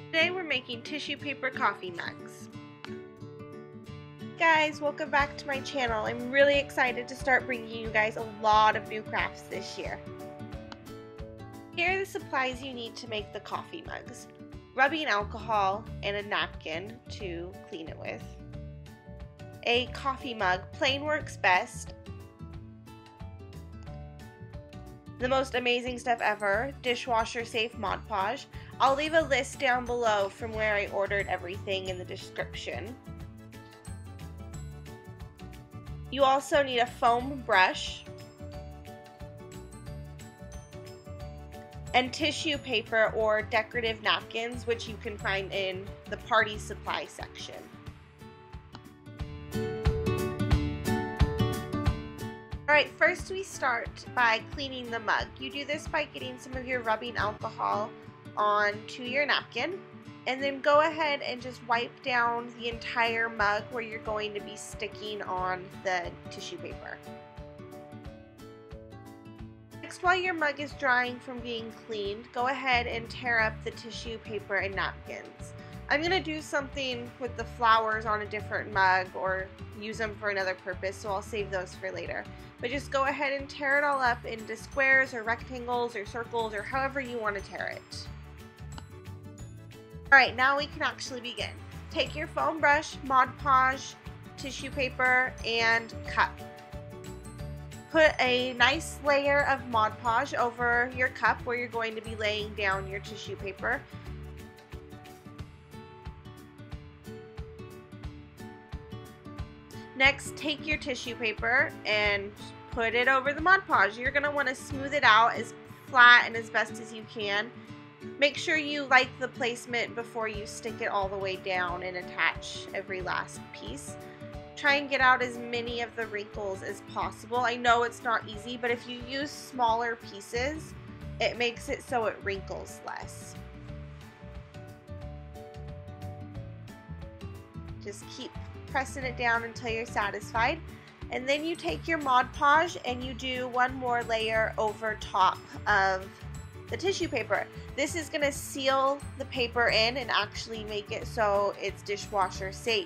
Today we're making tissue paper coffee mugs. Guys, welcome back to my channel. I'm really excited to start bringing you guys a lot of new crafts this year. Here are the supplies you need to make the coffee mugs. Rubbing alcohol and a napkin to clean it with. A coffee mug, plain works best. The most amazing stuff ever, dishwasher safe Mod Podge. I'll leave a list down below from where I ordered everything in the description. You also need a foam brush and tissue paper or decorative napkins, which you can find in the party supply section. Alright, first we start by cleaning the mug. You do this by getting some of your rubbing alcohol onto your napkin, and then go ahead and just wipe down the entire mug where you're going to be sticking on the tissue paper. Next, while your mug is drying from being cleaned, go ahead and tear up the tissue paper and napkins. I'm going to do something with the flowers on a different mug or use them for another purpose, so I'll save those for later. But just go ahead and tear it all up into squares or rectangles or circles or however you want to tear it. Alright, now we can actually begin. Take your foam brush, Mod Podge, tissue paper, and cup. Put a nice layer of Mod Podge over your cup where you're going to be laying down your tissue paper. Next, take your tissue paper and put it over the Mod Podge. You're going to want to smooth it out as flat and as best as you can. Make sure you like the placement before you stick it all the way down and attach every last piece. Try and get out as many of the wrinkles as possible. I know it's not easy, but if you use smaller pieces, it makes it so it wrinkles less. Just keep pressing it down until you're satisfied. And then you take your Mod Podge and you do one more layer over top of the tissue paper. This is going to seal the paper in and actually make it so it's dishwasher safe.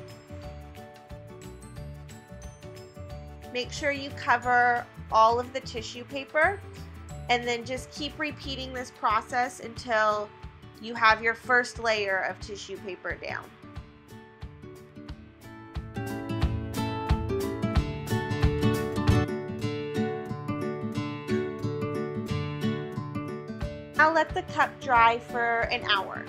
Make sure you cover all of the tissue paper and then just keep repeating this process until you have your first layer of tissue paper down. Now let the cup dry for an hour.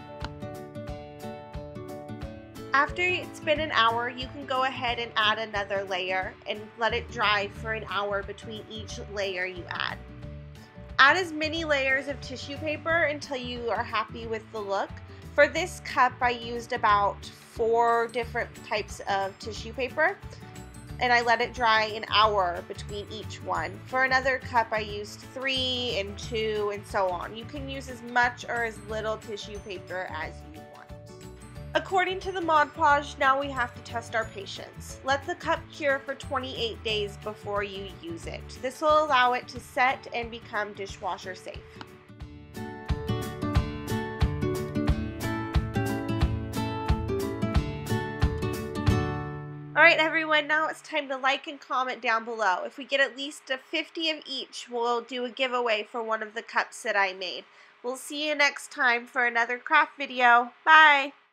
After it's been an hour, you can go ahead and add another layer and let it dry for an hour between each layer you add. Add as many layers of tissue paper until you are happy with the look. For this cup, I used about 4 different types of tissue paper, and I let it dry an hour between each one. For another cup, I used 3 and 2 and so on. You can use as much or as little tissue paper as you want. According to the Mod Podge, now we have to test our patience. Let the cup cure for 28 days before you use it. This will allow it to set and become dishwasher safe. Alright everyone, now it's time to like and comment down below. If we get at least a 50 of each, we'll do a giveaway for one of the cups that I made. We'll see you next time for another craft video. Bye!